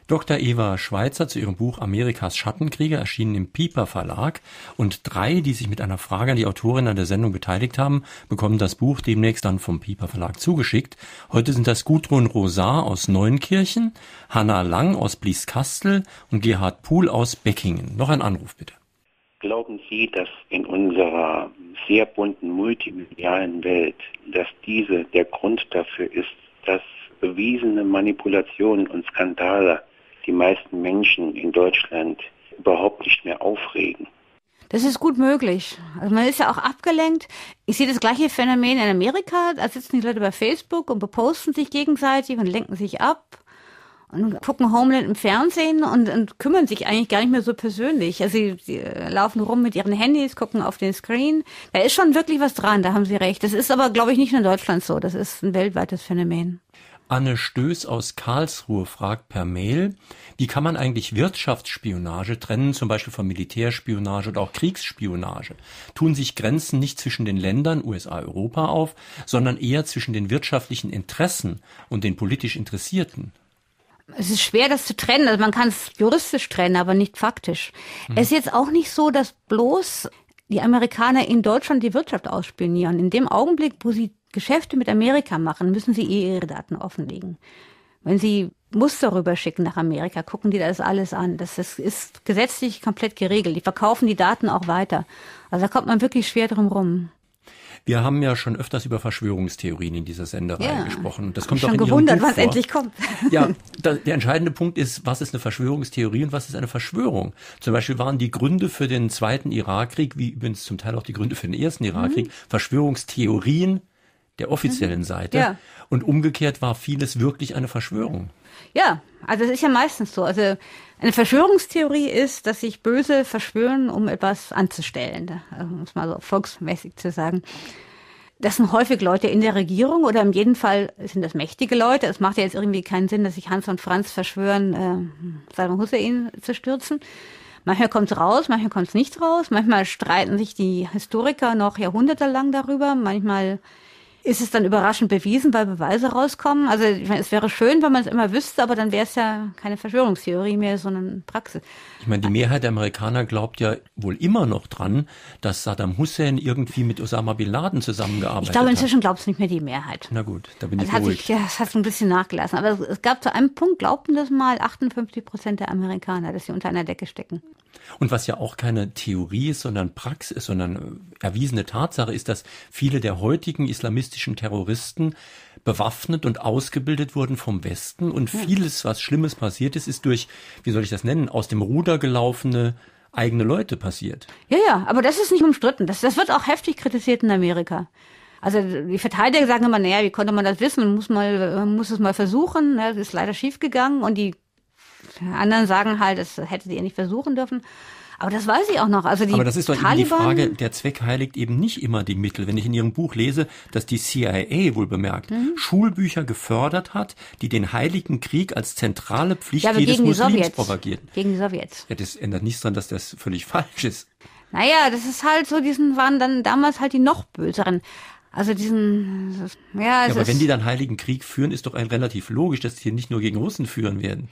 Dr. Eva Schweitzer zu ihrem Buch Amerikas Schattenkrieger, erschienen im Piper Verlag. Und 3, die sich mit einer Frage an die Autorin an der Sendung beteiligt haben, bekommen das Buch demnächst dann vom Piper Verlag zugeschickt. Heute sind das Gudrun Rosar aus Neunkirchen, Hanna Lang aus Blieskastel und Gerhard Puhl aus Beckingen. Noch ein Anruf bitte. Glauben Sie, dass in unserer sehr bunten multimedialen Welt, dass der Grund dafür ist, dass bewiesene Manipulationen und Skandale die meisten Menschen in Deutschland überhaupt nicht mehr aufregen? Das ist gut möglich. Also man ist ja auch abgelenkt. Ich sehe das gleiche Phänomen in Amerika. Da sitzen die Leute bei Facebook und beposten sich gegenseitig und lenken sich ab und gucken Homeland im Fernsehen und kümmern sich eigentlich gar nicht mehr so persönlich. Also sie laufen rum mit ihren Handys, gucken auf den Screen. Da ist schon wirklich was dran, da haben Sie recht. Das ist aber, glaube ich, nicht nur in Deutschland so. Das ist ein weltweites Phänomen. Anne Stöß aus Karlsruhe fragt per Mail, wie kann man eigentlich Wirtschaftsspionage trennen, zum Beispiel von Militärspionage oder auch Kriegsspionage? Tun sich Grenzen nicht zwischen den Ländern, USA, Europa auf, sondern eher zwischen den wirtschaftlichen Interessen und den politisch Interessierten? Es ist schwer, das zu trennen. Also man kann es juristisch trennen, aber nicht faktisch. Es ist jetzt auch nicht so, dass bloß die Amerikaner in Deutschland die Wirtschaft ausspionieren. In dem Augenblick, wo sie Geschäfte mit Amerika machen, müssen sie ihre Daten offenlegen. Wenn sie Muster rüberschicken nach Amerika, gucken die das alles an. Das ist gesetzlich komplett geregelt. Die verkaufen die Daten auch weiter. Also da kommt man wirklich schwer drum rum. Wir haben ja schon öfters über Verschwörungstheorien in dieser Sendereihe gesprochen. Das kommt auch in Ihrem gewundert, Buch was vor. endlich kommt. Ja, der entscheidende Punkt ist, was ist eine Verschwörungstheorie und was ist eine Verschwörung? Zum Beispiel waren die Gründe für den zweiten Irakkrieg, wie übrigens zum Teil auch die Gründe für den ersten Irakkrieg, Verschwörungstheorien der offiziellen Seite. Ja. Und umgekehrt war vieles wirklich eine Verschwörung. Ja, also es ist ja meistens so. Also eine Verschwörungstheorie ist, dass sich Böse verschwören, um etwas anzustellen, um es mal so volksmäßig zu sagen. Das sind häufig Leute in der Regierung oder in jedem Fall sind das mächtige Leute. Es macht ja jetzt irgendwie keinen Sinn, dass sich Hans und Franz verschwören, Saddam Hussein zu stürzen. Manchmal kommt es raus, manchmal kommt es nicht raus. Manchmal streiten sich die Historiker noch jahrhundertelang darüber. Manchmal ist es dann überraschend bewiesen, weil Beweise rauskommen. Also ich meine, es wäre schön, wenn man es immer wüsste, aber dann wäre es ja keine Verschwörungstheorie mehr, sondern Praxis. Ich meine, die Mehrheit der Amerikaner glaubt ja wohl immer noch dran, dass Saddam Hussein irgendwie mit Osama Bin Laden zusammengearbeitet hat. Ich glaube, inzwischen glaubt es nicht mehr die Mehrheit. Na gut, da bin ich beruhigt. Das hat ein bisschen nachgelassen. Aber es gab zu einem Punkt, glaubten das mal 58% der Amerikaner, dass sie unter einer Decke stecken. Und was ja auch keine Theorie ist, sondern Praxis, sondern erwiesene Tatsache ist, dass viele der heutigen islamistischen Terroristen bewaffnet und ausgebildet wurden vom Westen und vieles, was Schlimmes passiert ist, ist durch, wie soll ich das nennen, aus dem Ruder gelaufene eigene Leute passiert. Ja, aber das ist nicht umstritten. Das wird auch heftig kritisiert in Amerika. Also die Verteidiger sagen immer, naja, wie konnte man das wissen? Man muss es mal versuchen. Das ist leider schiefgegangen und die anderen sagen halt, das hätte sie ja nicht versuchen dürfen. Aber das weiß ich auch noch. Also aber das ist doch eben die Frage, der Zweck heiligt eben nicht immer die Mittel. Wenn ich in Ihrem Buch lese, dass die CIA, wohl bemerkt, Schulbücher gefördert hat, die den Heiligen Krieg als zentrale Pflicht jedes Muslims propagierten. Gegen die Sowjets. Ja, das ändert nichts daran, dass das völlig falsch ist. Naja, das ist halt so, waren dann damals halt die noch böseren. Also aber wenn die dann Heiligen Krieg führen, ist doch relativ logisch, dass sie hier nicht nur gegen Russen führen werden.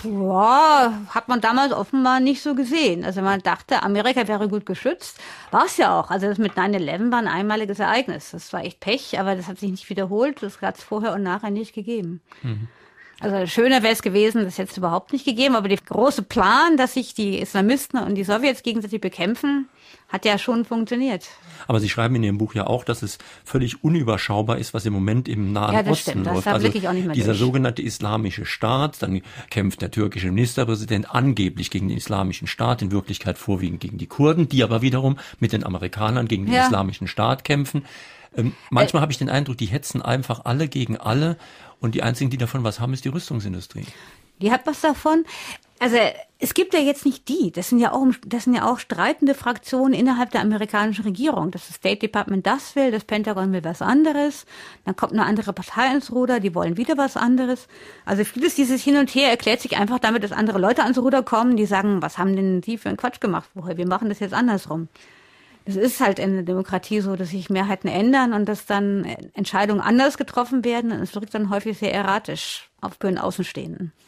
Ja, hat man damals offenbar nicht so gesehen. Also man dachte, Amerika wäre gut geschützt. War es ja auch. Also das mit 9/11 war ein einmaliges Ereignis. Das war echt Pech, aber das hat sich nicht wiederholt. Das hat es vorher und nachher nicht gegeben. Also schöner wäre es gewesen, das hätte es überhaupt nicht gegeben. Aber der große Plan, dass sich die Islamisten und die Sowjets gegenseitig bekämpfen, hat ja schon funktioniert. Aber Sie schreiben in Ihrem Buch ja auch, dass es völlig unüberschaubar ist, was im Moment im Nahen Osten läuft. Also wirklich auch nicht mehr dieser sogenannte Islamische Staat, dann kämpft der türkische Ministerpräsident angeblich gegen den Islamischen Staat, in Wirklichkeit vorwiegend gegen die Kurden, die aber wiederum mit den Amerikanern gegen den Islamischen Staat kämpfen. Manchmal habe ich den Eindruck, die hetzen einfach alle gegen alle und die einzigen, die davon was haben, ist die Rüstungsindustrie. Die hat was davon. Also es gibt ja jetzt nicht das sind ja auch streitende Fraktionen innerhalb der amerikanischen Regierung. Das State Department das will, das Pentagon will was anderes. Dann kommt eine andere Partei ins Ruder, die wollen wieder was anderes. Also vieles dieses Hin und Her erklärt sich einfach damit, dass andere Leute ans Ruder kommen, die sagen, was haben denn die für einen Quatsch gemacht? Wir machen das jetzt andersrum. Es ist halt in der Demokratie so, dass sich Mehrheiten ändern und dass dann Entscheidungen anders getroffen werden. Und es wirkt dann häufig sehr erratisch auf den Außenstehenden.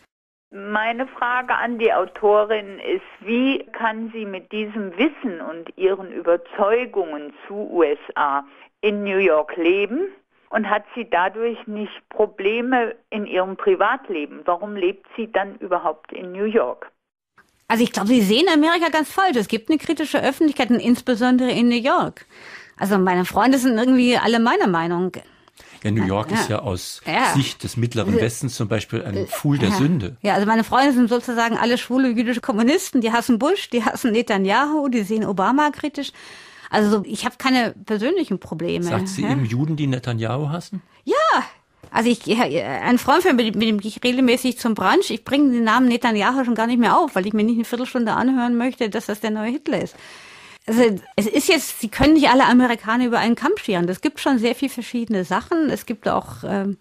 Meine Frage an die Autorin ist, wie kann sie mit diesem Wissen und ihren Überzeugungen zu USA in New York leben? Und hat sie dadurch nicht Probleme in ihrem Privatleben? Warum lebt sie dann überhaupt in New York? Also ich glaube, Sie sehen Amerika ganz falsch. Es gibt eine kritische Öffentlichkeit, und insbesondere in New York. Also meine Freunde sind irgendwie alle meiner Meinung. Ja, New York ist ja aus Sicht des Mittleren Westens zum Beispiel ein Pfuhl der Sünde. Ja, also meine Freunde sind sozusagen alle schwule jüdische Kommunisten. Die hassen Bush, die hassen Netanyahu, die sehen Obama kritisch. Also ich habe keine persönlichen Probleme. Sagt sie eben Juden, die Netanyahu hassen? Ja, also ein Freund von mir, mit dem gehe ich regelmäßig zum Brunch. Ich bringe den Namen Netanyahu schon gar nicht mehr auf, weil ich mir nicht eine Viertelstunde anhören möchte, dass das der neue Hitler ist. Also es ist jetzt, Sie können nicht alle Amerikaner über einen Kamm scheren. Es gibt schon sehr viel verschiedene Sachen. Es gibt auch,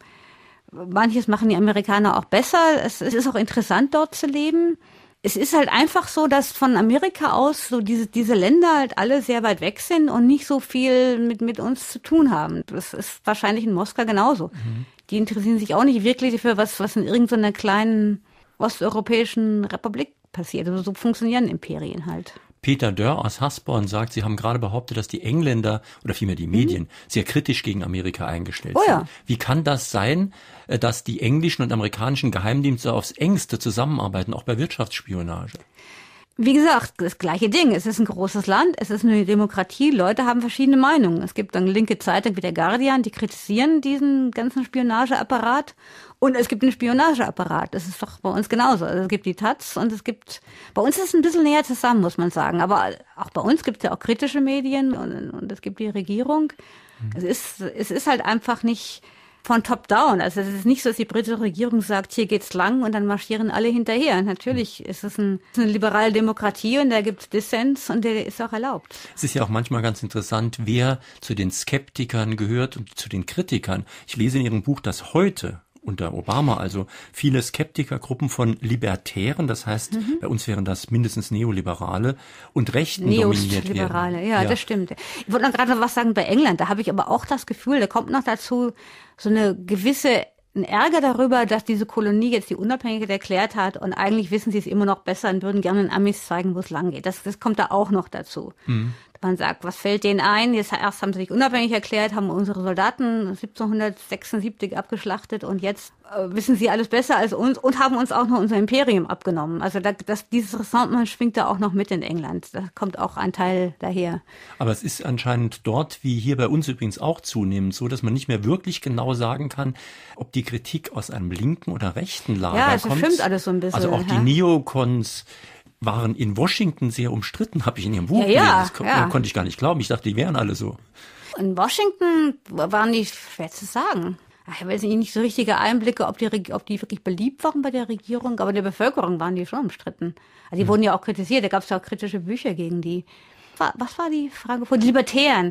manches machen die Amerikaner auch besser. Es ist auch interessant, dort zu leben. Es ist halt einfach so, dass von Amerika aus so diese Länder halt alle sehr weit weg sind und nicht so viel mit uns zu tun haben. Das ist wahrscheinlich in Moskau genauso. Mhm. Die interessieren sich auch nicht wirklich für was in irgendeiner kleinen osteuropäischen Republik passiert. Also so funktionieren Imperien halt. Peter Dörr aus Hasborn sagt, Sie haben gerade behauptet, dass die Engländer oder vielmehr die Medien sehr kritisch gegen Amerika eingestellt sind. Wie kann das sein, dass die englischen und amerikanischen Geheimdienste aufs Engste zusammenarbeiten, auch bei Wirtschaftsspionage? Wie gesagt, das gleiche Ding. Es ist ein großes Land, es ist eine Demokratie, Leute haben verschiedene Meinungen. Es gibt eine linke Zeitung wie der Guardian, die kritisieren diesen ganzen Spionageapparat. Und es gibt einen Spionageapparat. Das ist doch bei uns genauso. Also es gibt die Taz und bei uns ist es ein bisschen näher zusammen, muss man sagen. Aber auch bei uns gibt es ja auch kritische Medien und es gibt die Regierung. Es ist halt einfach nicht von top down. Also es ist nicht so, dass die britische Regierung sagt, hier geht's lang und dann marschieren alle hinterher. Natürlich ist es eine liberale Demokratie und da gibt's Dissens und der ist auch erlaubt. Es ist ja auch manchmal ganz interessant, wer zu den Skeptikern gehört und zu den Kritikern. Ich lese in Ihrem Buch, dass heute unter Obama also viele Skeptikergruppen von Libertären, das heißt, bei uns wären das mindestens Neoliberale und Rechten dominiert werden. Neoliberale, ja, das stimmt. Ich wollte noch gerade was sagen bei England, da habe ich aber auch das Gefühl, da kommt noch dazu so ein Ärger darüber, dass diese Kolonie jetzt die Unabhängigkeit erklärt hat und eigentlich wissen sie es immer noch besser und würden gerne den Amis zeigen, wo es lang geht. Das kommt da auch noch dazu. Man sagt, was fällt denen ein? Erst haben sie sich unabhängig erklärt, haben unsere Soldaten 1776 abgeschlachtet und jetzt wissen sie alles besser als uns und haben uns auch noch unser Imperium abgenommen. Also dieses Ressentiment schwingt da auch noch mit in England. Da kommt auch ein Teil daher. Aber es ist anscheinend dort, wie hier bei uns übrigens auch zunehmend, so, dass man nicht mehr wirklich genau sagen kann, ob die Kritik aus einem linken oder rechten Lager kommt. Ja, es stimmt alles so ein bisschen. Also auch die Neocons waren in Washington sehr umstritten, habe ich in Ihrem Buch gelesen. Das konnte ich gar nicht glauben. Ich dachte, die wären alle so. In Washington waren die, schwer zu sagen. Ich habe jetzt nicht so richtige Einblicke, ob die wirklich beliebt waren bei der Regierung, aber in der Bevölkerung waren die schon umstritten. Also die wurden ja auch kritisiert, da gab es ja auch kritische Bücher gegen die. Was war die Frage vor? Die Libertären.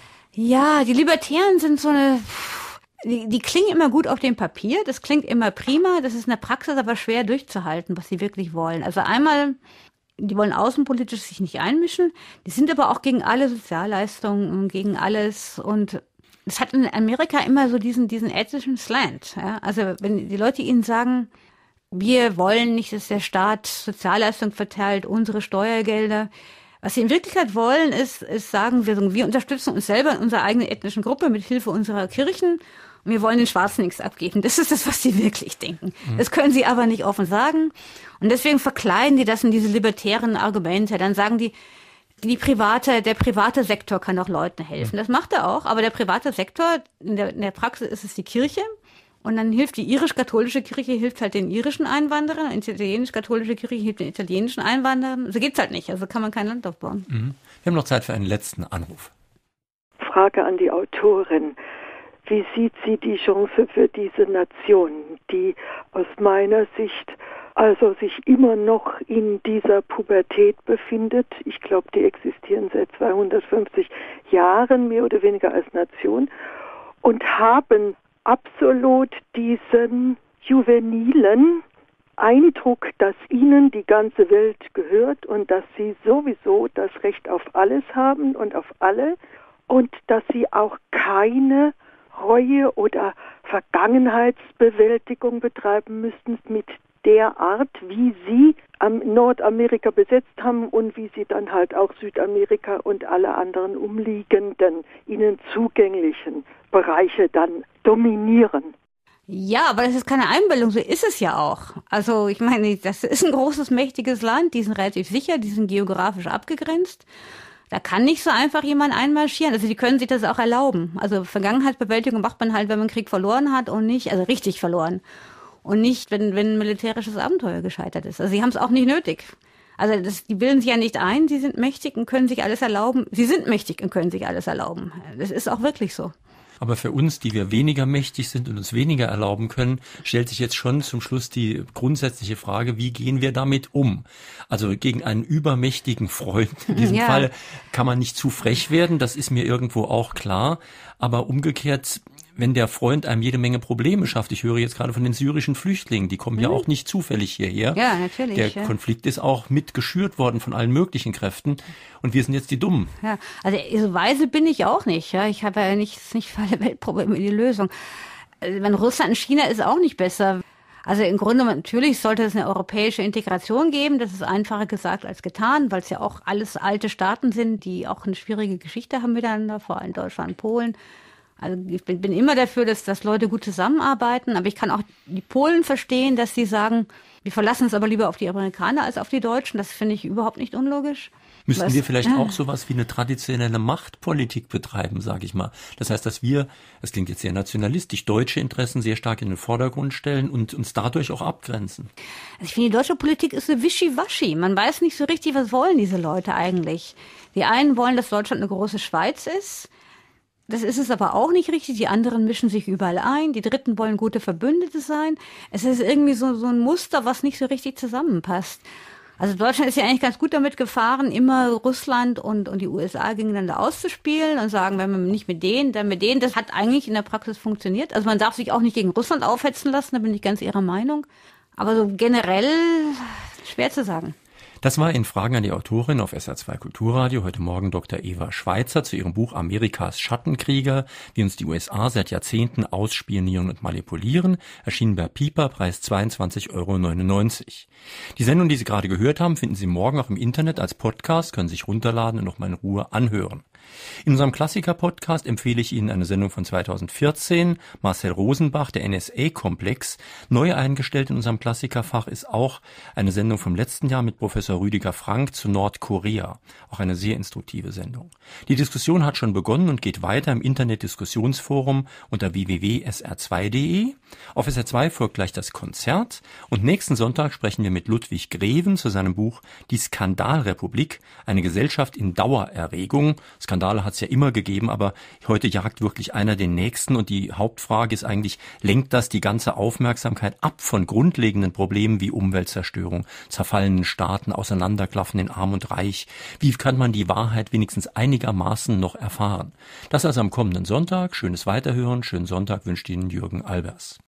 Ja, die Libertären sind so eine... Die klingen immer gut auf dem Papier, das klingt immer prima, das ist in der Praxis aber schwer durchzuhalten, was sie wirklich wollen. Also einmal, die wollen außenpolitisch sich nicht einmischen, die sind aber auch gegen alle Sozialleistungen und gegen alles und es hat in Amerika immer so diesen ethnischen Slant. Ja? Also wenn die Leute ihnen sagen, wir wollen nicht, dass der Staat Sozialleistungen verteilt, unsere Steuergelder. Was sie in Wirklichkeit wollen, ist sagen, wir unterstützen uns selber in unserer eigenen ethnischen Gruppe mit Hilfe unserer Kirchen und wir wollen den Schwarzen nichts abgeben. Das ist das, was sie wirklich denken. Das können sie aber nicht offen sagen. Und deswegen verkleiden die das in diese libertären Argumente. Dann sagen die, der private Sektor kann auch Leuten helfen. Das macht er auch, aber der private Sektor, in der Praxis ist es die Kirche. Und dann hilft die irisch-katholische Kirche, hilft halt den irischen Einwanderern, die italienisch-katholische Kirche hilft den italienischen Einwanderern. So geht's halt nicht, also kann man kein Land aufbauen. Wir haben noch Zeit für einen letzten Anruf. Frage an die Autorin. Wie sieht sie die Chance für diese Nation, die aus meiner Sicht also sich immer noch in dieser Pubertät befindet? Ich glaube, die existieren seit 250 Jahren mehr oder weniger als Nation und haben absolut diesen juvenilen Eindruck, dass ihnen die ganze Welt gehört und dass sie sowieso das Recht auf alles haben und auf alle und dass sie auch keine Reue oder Vergangenheitsbewältigung betreiben müssten mit der Art, wie sie Nordamerika besetzt haben und wie sie dann halt auch Südamerika und alle anderen umliegenden, ihnen zugänglichen Bereiche dann dominieren. Ja, aber das ist keine Einbildung, so ist es ja auch. Also ich meine, das ist ein großes, mächtiges Land, die sind relativ sicher, die sind geografisch abgegrenzt. Da kann nicht so einfach jemand einmarschieren. Also die können sich das auch erlauben. Also Vergangenheitsbewältigung macht man halt, wenn man einen Krieg verloren hat und nicht, also richtig verloren. Und nicht, wenn ein militärisches Abenteuer gescheitert ist. Also sie haben es auch nicht nötig. Also die bilden sich ja nicht ein, sie sind mächtig und können sich alles erlauben. Sie sind mächtig und können sich alles erlauben. Das ist auch wirklich so. Aber für uns, die wir weniger mächtig sind und uns weniger erlauben können, stellt sich jetzt schon zum Schluss die grundsätzliche Frage, wie gehen wir damit um? Also gegen einen übermächtigen Freund, in diesem Fall kann man nicht zu frech werden, das ist mir irgendwo auch klar. Aber umgekehrt, wenn der Freund einem jede Menge Probleme schafft, ich höre jetzt gerade von den syrischen Flüchtlingen, die kommen ja auch nicht zufällig hierher. Ja, natürlich. Der Konflikt ist auch mit geschürt worden von allen möglichen Kräften und wir sind jetzt die Dummen. Ja, also so weise bin ich auch nicht. Ja, ich habe ja nicht für alle Weltprobleme die Lösung. Also, Russland und China ist auch nicht besser. Also im Grunde, natürlich sollte es eine europäische Integration geben. Das ist einfacher gesagt als getan, weil es ja auch alles alte Staaten sind, die auch eine schwierige Geschichte haben miteinander, vor allem Deutschland und Polen. Also ich bin immer dafür, dass Leute gut zusammenarbeiten, aber ich kann auch die Polen verstehen, dass sie sagen, wir verlassen es aber lieber auf die Amerikaner als auf die Deutschen. Das finde ich überhaupt nicht unlogisch. Müssten wir vielleicht auch sowas wie eine traditionelle Machtpolitik betreiben, sage ich mal. Das heißt, dass wir, das klingt jetzt sehr nationalistisch, deutsche Interessen sehr stark in den Vordergrund stellen und uns dadurch auch abgrenzen. Also ich finde, die deutsche Politik ist so wischiwaschi. Man weiß nicht so richtig, was wollen diese Leute eigentlich. Die einen wollen, dass Deutschland eine große Schweiz ist. Das ist es aber auch nicht richtig. Die anderen mischen sich überall ein. Die Dritten wollen gute Verbündete sein. Es ist irgendwie so ein Muster, was nicht so richtig zusammenpasst. Also Deutschland ist ja eigentlich ganz gut damit gefahren, immer Russland und die USA gegeneinander auszuspielen und sagen, wenn man nicht mit denen, dann mit denen. Das hat eigentlich in der Praxis funktioniert. Also man darf sich auch nicht gegen Russland aufhetzen lassen, da bin ich ganz Ihrer Meinung. Aber so generell schwer zu sagen. Das war in Fragen an die Autorin auf SR2 Kulturradio heute Morgen Dr. Eva Schweitzer zu ihrem Buch Amerikas Schattenkrieger, wie uns die USA seit Jahrzehnten ausspionieren und manipulieren, erschienen bei Piper, Preis 22,99 €. Die Sendung, die Sie gerade gehört haben, finden Sie morgen auch im Internet als Podcast, können sich runterladen und nochmal in Ruhe anhören. In unserem Klassiker-Podcast empfehle ich Ihnen eine Sendung von 2014, Marcel Rosenbach, der NSA-Komplex. Neu eingestellt in unserem Klassikerfach ist auch eine Sendung vom letzten Jahr mit Professor Rüdiger Frank zu Nordkorea. Auch eine sehr instruktive Sendung. Die Diskussion hat schon begonnen und geht weiter im Internet-Diskussionsforum unter www.sr2.de. Auf SR2 folgt gleich das Konzert und nächsten Sonntag sprechen wir mit Ludwig Greven zu seinem Buch Die Skandalrepublik, eine Gesellschaft in Dauererregung. Skandale hat es ja immer gegeben, aber heute jagt wirklich einer den nächsten und die Hauptfrage ist eigentlich, lenkt das die ganze Aufmerksamkeit ab von grundlegenden Problemen wie Umweltzerstörung, zerfallenen Staaten, Auseinanderklaffen in Arm und Reich? Wie kann man die Wahrheit wenigstens einigermaßen noch erfahren? Das also am kommenden Sonntag. Schönes Weiterhören, schönen Sonntag wünscht Ihnen Jürgen Albers.